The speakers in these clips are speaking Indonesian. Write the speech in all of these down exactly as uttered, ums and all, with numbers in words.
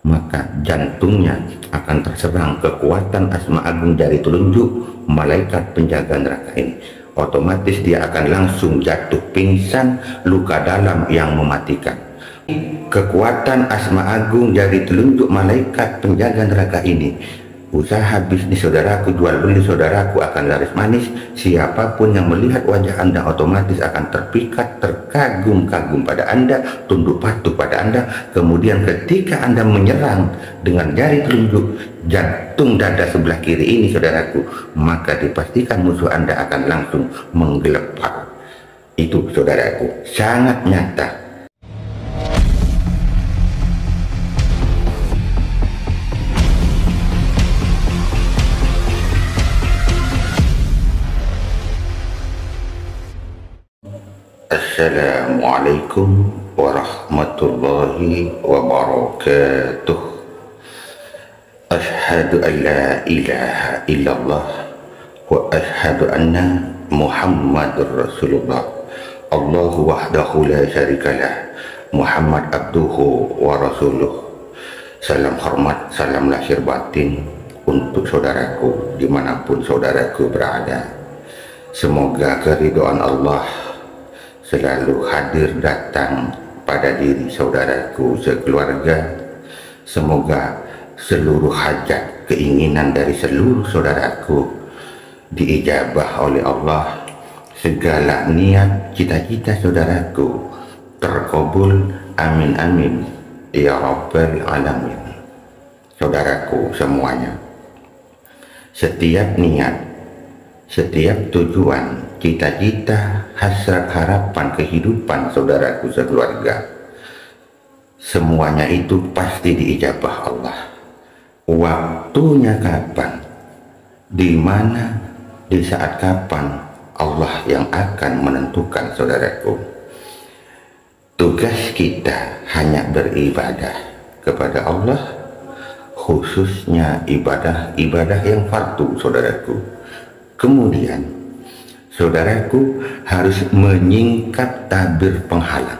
maka jantungnya akan terserang kekuatan asma agung jari telunjuk malaikat penjaga neraka ini. Otomatis dia akan langsung jatuh pingsan, luka dalam yang mematikan. Kekuatan asma agung jari telunjuk malaikat penjaga neraka ini, usaha bisnis saudaraku, jual beli saudaraku akan laris manis. Siapapun yang melihat wajah Anda otomatis akan terpikat, terkagum-kagum pada Anda, tunduk patuh pada Anda. Kemudian ketika Anda menyerang dengan jari telunjuk jantung dada sebelah kiri ini saudaraku, maka dipastikan musuh Anda akan langsung menggelepar. Itu saudaraku, sangat nyata. Assalamualaikum warahmatullahi wabarakatuh. Ashhadu an la ilaha illallah wa ashhadu anna Muhammadur Rasulullah. Allahu wahdahu la syarikalah, Muhammad abduhu wa rasuluh. Salam hormat, salam lahir batin untuk saudaraku dimanapun saudaraku berada. Semoga keridhaan Allah selalu hadir datang pada diri saudaraku sekeluarga. Semoga seluruh hajat keinginan dari seluruh saudaraku diijabah oleh Allah. Segala niat cita-cita saudaraku terkabul, amin amin ya rabbal alamin. Saudaraku semuanya, setiap niat, setiap tujuan, cita-cita, hasrat, harapan, kehidupan saudaraku sekeluarga, semuanya itu pasti diijabah Allah. Waktunya kapan, di mana, di saat kapan, Allah yang akan menentukan saudaraku. Tugas kita hanya beribadah kepada Allah, khususnya ibadah-ibadah yang fardu saudaraku. Kemudian saudaraku harus menyingkap tabir penghalang.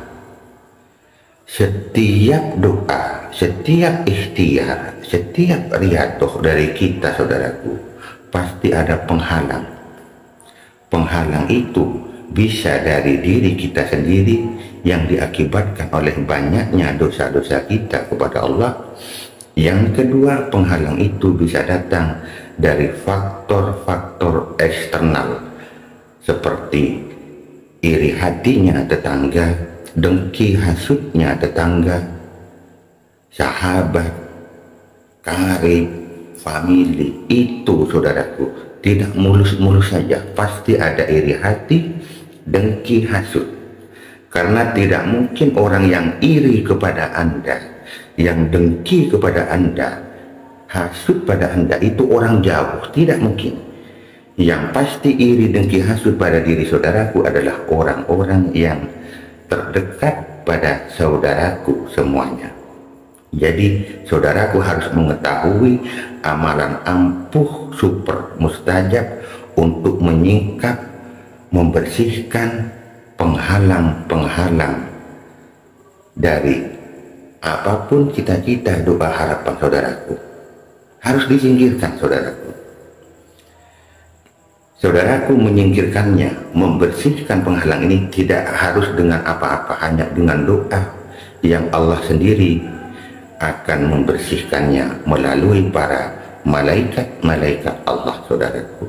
Setiap doa, setiap ikhtiar, setiap riadoh dari kita saudaraku, pasti ada penghalang. Penghalang itu bisa dari diri kita sendiri yang diakibatkan oleh banyaknya dosa-dosa kita kepada Allah. Yang kedua, penghalang itu bisa datang dari faktor-faktor eksternal seperti iri hatinya tetangga, dengki hasutnya tetangga, sahabat, karib, famili. Itu saudaraku tidak mulus-mulus saja, pasti ada iri hati, dengki, hasut. Karena tidak mungkin orang yang iri kepada Anda, yang dengki kepada Anda, hasut pada Anda itu orang jauh, tidak mungkin. Yang pasti iri, dengki, hasut pada diri saudaraku adalah orang-orang yang terdekat pada saudaraku semuanya. Jadi saudaraku harus mengetahui amalan ampuh super mustajab untuk menyingkap, membersihkan penghalang-penghalang dari apapun cita-cita, doa, harapan saudaraku. Harus disingkirkan saudaraku. Saudaraku menyingkirkannya, membersihkan penghalang ini tidak harus dengan apa-apa, hanya dengan doa yang Allah sendiri akan membersihkannya melalui para malaikat-malaikat Allah saudaraku.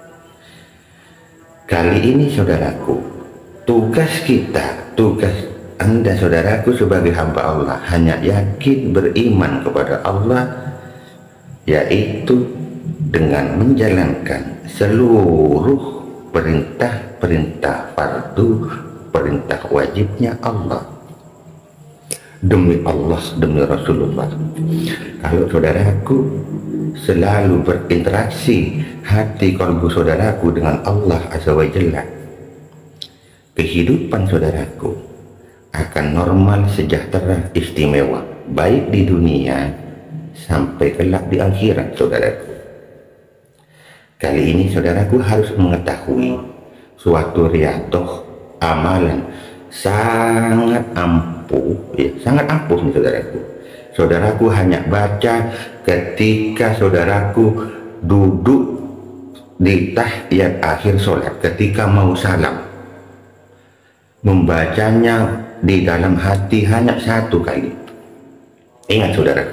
Kali ini saudaraku, tugas kita, tugas Anda saudaraku sebagai hamba Allah hanya yakin beriman kepada Allah, yaitu dengan menjalankan seluruh perintah-perintah fardu, perintah wajibnya Allah. Demi Allah, demi Rasulullah. Kalau saudaraku selalu berinteraksi hati kalbu saudaraku dengan Allah Azza wa Jalla, kehidupan saudaraku akan normal, sejahtera, istimewa, baik di dunia sampai kelak di akhirat saudaraku. Kali ini saudaraku harus mengetahui suatu riadoh amalan sangat ampuh ampuh, ya, sangat ampuh nih saudaraku. Saudaraku hanya baca ketika saudaraku duduk di tahiyat akhir sholat, ketika mau salam, membacanya di dalam hati hanya satu kali. Ingat saudaraku,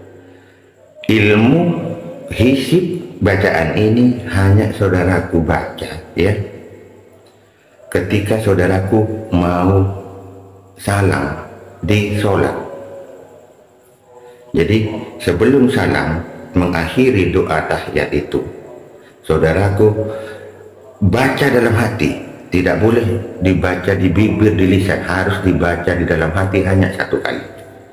ilmu hisib bacaan ini hanya saudaraku baca, ya, ketika saudaraku mau salam di sholat. Jadi sebelum salam, mengakhiri doa tahiyat itu, saudaraku baca dalam hati, tidak boleh dibaca di bibir, di lisan, harus dibaca di dalam hati hanya satu kali.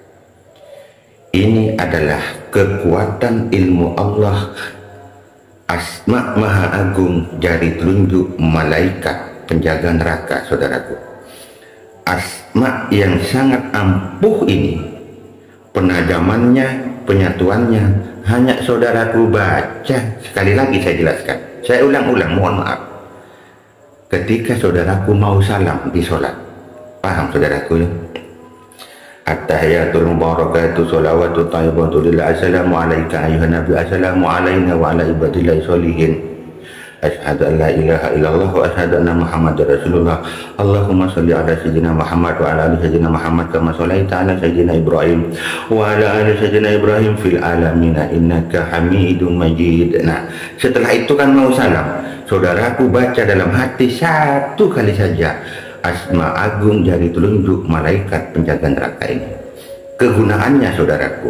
Ini adalah kekuatan ilmu Allah, asma maha agung, jari telunjuk malaikat penjaga neraka saudaraku. Asma yang sangat ampuh ini, penajamannya, penyatuannya hanya saudaraku baca. Sekali lagi saya jelaskan, saya ulang-ulang, mohon maaf. Ketika saudaraku mau salam di sholat, paham saudaraku ya? At-tahiyatul mubarakatuh sholawatu tayyibatu lillah, assalamu alaika ayuhan nabi, assalamu alaina wa ala ibadillahi sholihin, asyhadu an la ilaha illallah wa asyhadu anna muhammadar rasulullah. Allahumma sholli ala sayyidina Muhammad wa ala ali sayyidina Muhammad kama shallaita ala sayyidina Ibrahim wa ala ali sayyidina Ibrahim fil alamin innaka Hamidum Majid. Nah, setelah itu kan mau salam, saudaraku baca dalam hati satu kali saja asma agung jari telunjuk malaikat penjaga neraka ini. Kegunaannya saudaraku,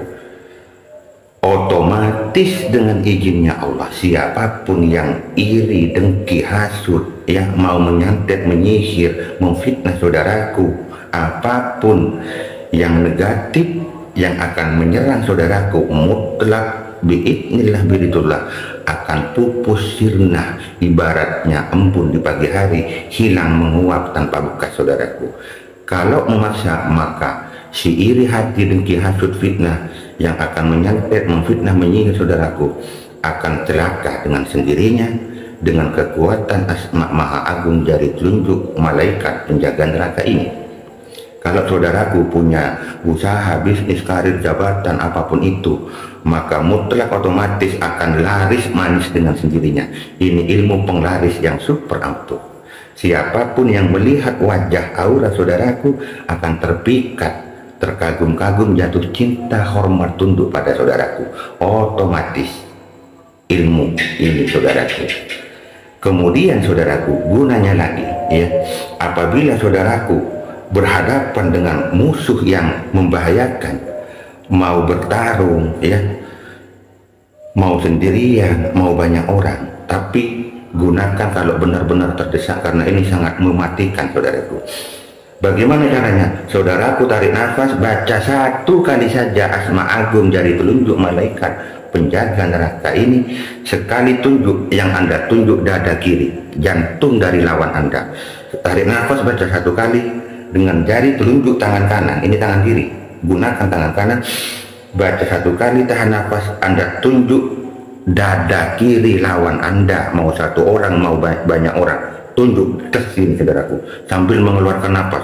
otomatis dengan izinnya Allah, siapapun yang iri, dengki, hasud, yang mau menyantet, menyihir, memfitnah saudaraku, apapun yang negatif yang akan menyerang saudaraku, mutlak biidznillah biridullah akan pupus sirna, ibaratnya embun di pagi hari, hilang menguap tanpa bekas saudaraku. Kalau memaksa, maka si iri hati, dengki, hasud, fitnah yang akan menyantet, memfitnah, menyihir saudaraku akan celaka dengan sendirinya dengan kekuatan asma maha agung jari telunjuk malaikat penjaga neraka ini. Kalau saudaraku punya usaha, bisnis, karir, jabatan, apapun itu, maka mutlak otomatis akan laris manis dengan sendirinya. Ini ilmu penglaris yang super ampuh. Siapapun yang melihat wajah aura saudaraku akan terpikat, terkagum-kagum, jatuh cinta, hormat, tunduk pada saudaraku. Otomatis ilmu ini saudaraku. Kemudian saudaraku, gunanya lagi ya, apabila saudaraku berhadapan dengan musuh yang membahayakan, mau bertarung ya, mau sendirian, mau banyak orang, tapi gunakan kalau benar-benar terdesak, karena ini sangat mematikan saudaraku. Bagaimana caranya? Saudaraku tarik nafas, baca satu kali saja asma agung jari telunjuk malaikat penjaga neraka ini. Sekali tunjuk, yang anda tunjuk dada kiri, jantung dari lawan anda. Tarik nafas, baca satu kali dengan jari telunjuk tangan kanan, ini tangan kiri, gunakan tangan kanan, baca satu kali, tahan nafas, anda tunjuk dada kiri lawan anda, mau satu orang mau banyak orang, tunjuk ke sini saudaraku sambil mengeluarkan nafas,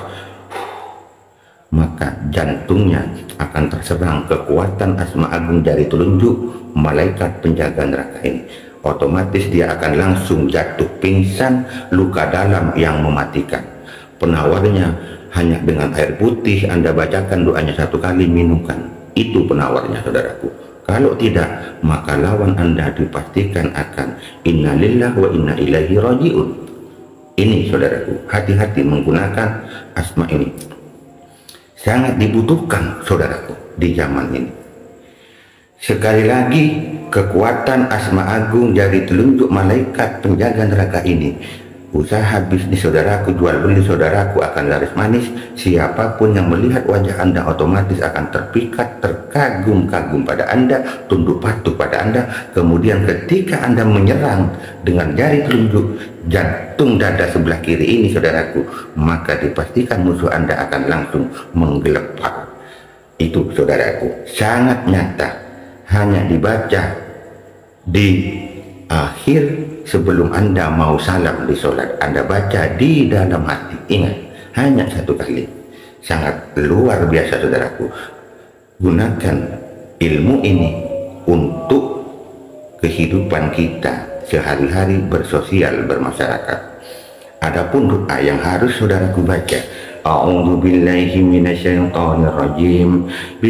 maka jantungnya akan terserang kekuatan asma agung jari telunjuk malaikat penjaga neraka ini. Otomatis dia akan langsung jatuh pingsan, luka dalam yang mematikan. Penawarnya hanya dengan air putih, anda bacakan doanya satu kali, minumkan. Itu penawarnya saudaraku. Kalau tidak, maka lawan anda dipastikan akan innalillah wa inna ilaihi rajiun. Ini saudaraku, hati-hati menggunakan asma ini. Sangat dibutuhkan saudaraku di zaman ini. Sekali lagi, kekuatan asma agung jari telunjuk malaikat penjaga neraka ini, usaha bisnis saudaraku, jual beli saudaraku akan laris manis. Siapapun yang melihat wajah anda otomatis akan terpikat, terkagum-kagum pada anda, tunduk patuh pada anda. Kemudian ketika anda menyerang dengan jari telunjuk jantung dada sebelah kiri ini saudaraku, maka dipastikan musuh anda akan langsung menggelepar. Itu saudaraku, sangat nyata, hanya dibaca di akhir sebelum anda mau salam di sholat. Anda baca di dalam hati, ingat hanya satu kali. sangat luar biasa saudaraku. Gunakan ilmu ini untuk kehidupan kita sehari-hari bersosial, bermasyarakat. Adapun doa yang harus saudaraku baca, a'udzu billahi minasyaitonir rajim,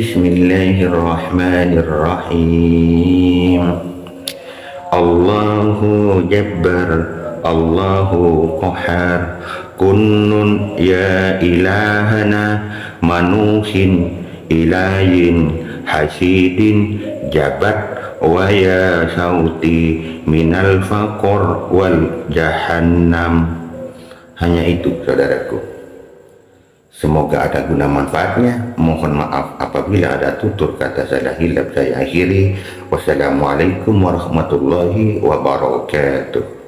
bismillahirrahmanirrahim, Allahu Jabbar, Allahu Qahar, kunnun ya ilahana, manuhin ilahin hasidin jabat, wa ya sauti minal faqor wal jahannam. Hanya itu saudaraku. Semoga ada guna manfaatnya. Mohon maaf apabila ada tutur kata salah hilap, saya akhiri. Wassalamualaikum warahmatullahi wabarakatuh.